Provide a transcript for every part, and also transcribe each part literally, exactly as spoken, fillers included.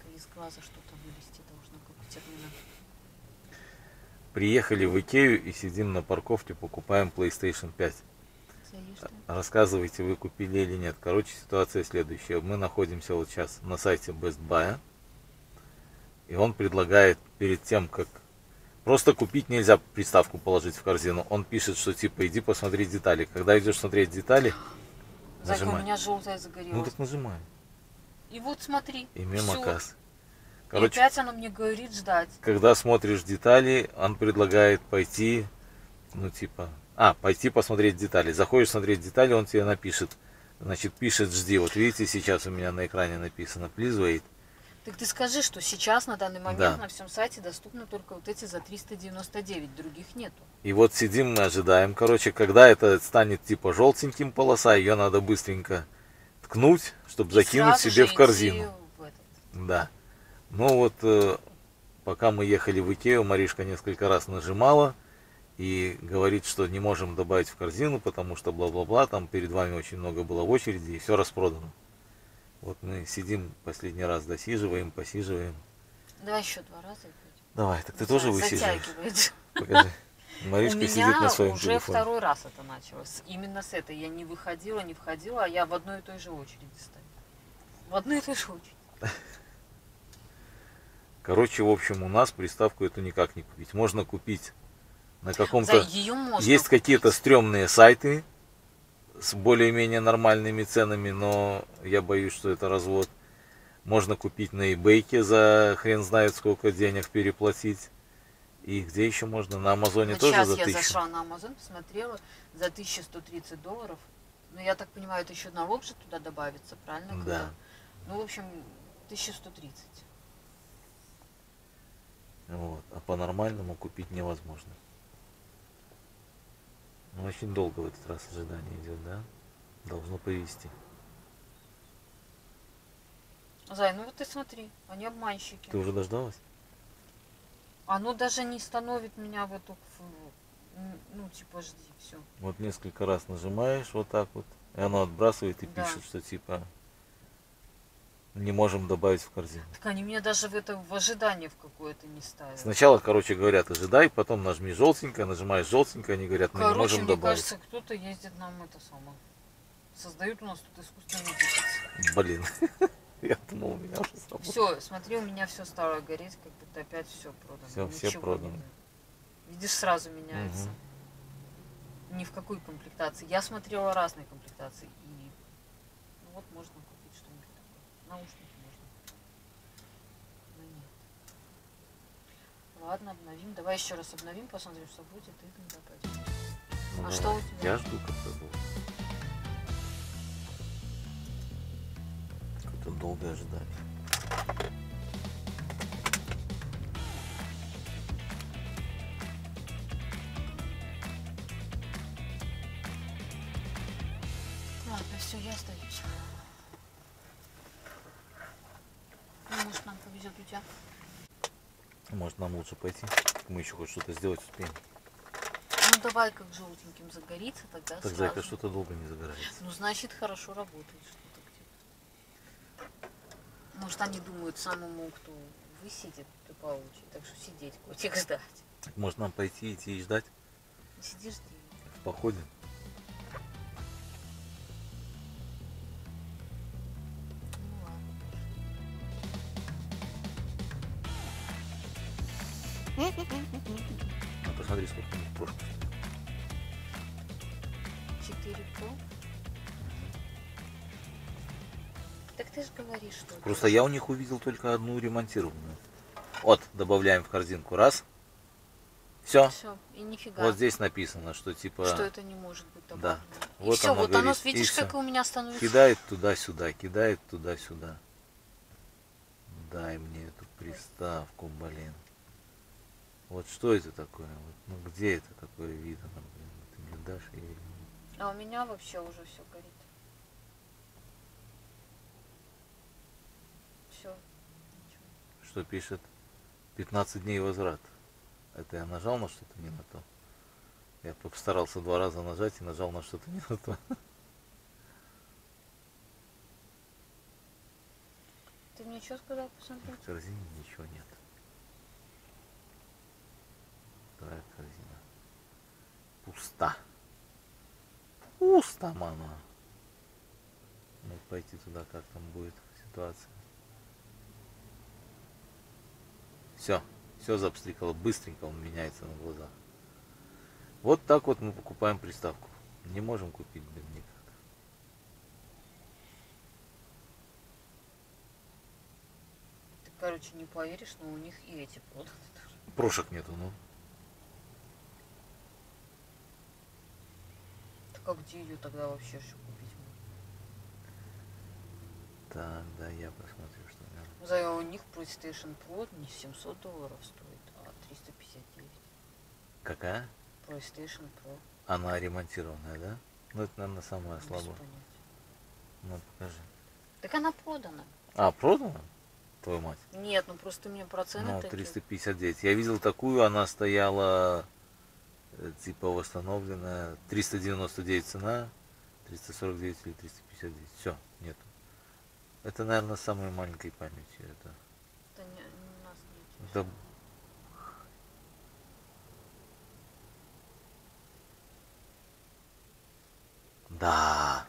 маленькое, из глаза что-то вылезти должно, как у термина. Приехали в Икею и сидим на парковке, покупаем плейстейшн пять. Рассказывайте, вы купили или нет. Короче, ситуация следующая. Мы находимся вот сейчас на сайте Best Buy. И он предлагает перед тем, как... Просто купить нельзя, приставку положить в корзину. Он пишет, что типа иди посмотри детали. Когда идешь смотреть детали, Зайка, нажимай. у меня желтая загорелась. Ну так нажимай. И вот смотри. И мемоказ. Короче, и опять она мне говорит ждать. Когда смотришь детали, он предлагает пойти, ну типа... А, пойти посмотреть детали. Заходишь смотреть детали, он тебе напишет. Значит, пишет жди. Вот видите, сейчас у меня на экране написано please wait. Так ты скажи, что сейчас на данный момент да. на всем сайте доступны только вот эти за триста девяносто девять, других нету. И вот сидим мы ожидаем. Короче, когда это станет типа желтеньким полоса, ее надо быстренько ткнуть, чтобы и закинуть себе в корзину. В этот. Да. Ну вот, э, пока мы ехали в Икею, Маришка несколько раз нажимала и говорит, что не можем добавить в корзину, потому что бла-бла-бла, там перед вами очень много было в очереди и все распродано. Вот мы сидим последний раз, досиживаем, посиживаем. Давай еще два раза. Давай, так ты тоже высиживаешь? Покажи. Маришка сидит на своем уже телефоне. Второй раз это началось. Именно с этой. Я не выходила, не входила, а я в одной и той же очереди стою. В одной и той же очереди. Короче, в общем, у нас приставку эту никак не купить. Можно купить на каком-то... Есть какие-то стрёмные сайты с более-менее нормальными ценами, но я боюсь, что это развод. Можно купить на eBay за хрен знает сколько денег переплатить. И где еще можно? На Амазоне вот тоже за тысячу. Сейчас я зашла на Амазон, посмотрела, за тысячу сто тридцать долларов. Ну, я так понимаю, это еще налог же туда добавится, правильно? Да. Когда? Ну, в общем, тысяча сто тридцать. Вот. А по-нормальному купить невозможно. Ну, очень долго в этот раз ожидание идет, да? Должно повезти. Зай, ну вот ты смотри, они обманщики. Ты уже дождалась? Оно даже не становит меня в эту, ну типа жди, все. Вот несколько раз нажимаешь вот так вот, и оно отбрасывает и да. пишет, что типа не можем добавить в корзину. Так они меня даже в это в ожидание в какое-то не ставят. Сначала, короче, говорят ожидай, потом нажми желтенькое, нажимаешь желтенькое, они говорят мы короче, не можем мне добавить. Кажется, кто-то ездит нам это самое. Создают у нас тут искусственный интеллект. Блин. Я думал, у меня уже сработало. Все, смотри, у меня все стало гореть, как будто опять все продано. Все, Ничего все продано. Видишь, сразу меняется. Угу. Ни в какой комплектации. Я смотрела разные комплектации. И ну, вот можно купить что-нибудь такое. Наушники можно. Но нет. Ладно, обновим. Давай еще раз обновим, посмотрим, что будет, и тогда пойдем. Ну, а давай. Что у тебя? Я жду, как-то было. Долгое ожидание. Ладно, все, я остаюсь. Ну, может, нам повезет у тебя. Может, нам лучше пойти? Мы еще хоть что-то сделать успеем. Ну, давай как желтеньким загорится, тогда Так, Зайка, что-то долго не загорается. Ну, значит, хорошо работает. Может, они думают, самому, кто высидит, то получит. Так что сидеть, котик, ждать. Может, нам пойти, идти и ждать? Сиди, жди. В походе? Ну, ладно. А посмотри, сколько у них прошек. четыре про. Так ты же говоришь, что... Просто я у них увидел только одну ремонтированную. Вот, добавляем в корзинку. Раз. Все. Все, и нифига. Вот здесь написано, что типа... Что это не может быть добавлено. Да. И вот все, оно вот горит. оно, видишь, и как все. у меня становится... Кидает туда-сюда, кидает туда-сюда. Дай мне эту приставку, блин. Вот что это такое? Вот, ну где это такое видно? Блин? Ты мне дашь или... А у меня вообще уже все горит. Все. Что пишет? пятнадцать дней возврат. Это я нажал на что-то не на то. Я постарался два раза нажать и нажал на что-то не на то. Ты мне что еще сказал посмотреть? В корзине ничего нет. Вторая корзина. Пуста. Пусто, мама. Ну, пойти туда, как там будет ситуация. Все. Все запстрикало. Быстренько он меняется на глазах. Вот так вот мы покупаем приставку. Не можем купить, блин, никак. Ты, короче, не поверишь, но у них и эти проданы тоже. Прошек нету, ну. Так а где ее тогда вообще еще купить можно? Так, да, я посмотрю, что у За у них PlayStation Pro не семьсот долларов стоит, а триста пятьдесят девять. Какая? PlayStation Pro. Она ремонтированная, да? Ну, это, наверное, самая Без слабая. понятия. Ну, покажи. Так она продана. А, продана? Твою мать. Нет, ну просто у меня проценты Ну, такие. триста пятьдесят девять. Я видел такую, она стояла э, типа восстановленная. триста девяносто девять цена, триста сорок девять или триста пятьдесят девять. Все, нет. Это, наверное, самой маленькой памятью. Это... Это не, не нас не Да. Да.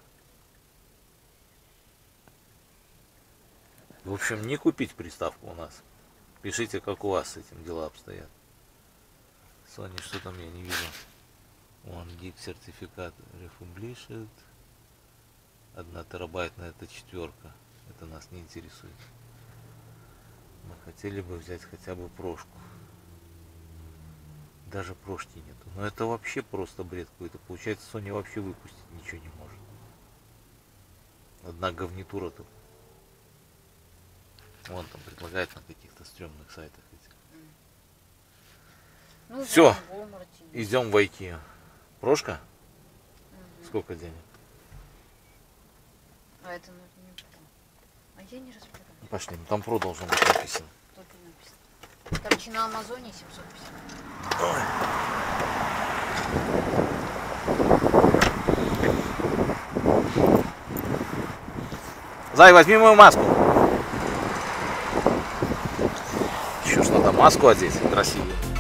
В общем, не купить приставку у нас. Пишите, как у вас с этим дела обстоят. Sony, что там я не вижу. Вон гиг сертификат Republished. Одна терабайтная, это четверка. Это нас не интересует. Мы хотели бы взять хотя бы прошку. Даже прошки нету. Но это вообще просто бред какой-то. Получается, Sony вообще выпустить ничего не может. Одна говнитура тут. Вон там предлагает на каких-то стрёмных сайтах этих. Ну, Все, да, идем в IKEA. Прошка? Угу. Сколько денег? А это ну, не про. А я не разбираюсь. Пошли, ну там про должен быть написано. Тут и написано. Короче, на Амазоне семьсот пятьдесят. Ой. Зай, возьми мою маску. Еще ж надо маску одеть красивую.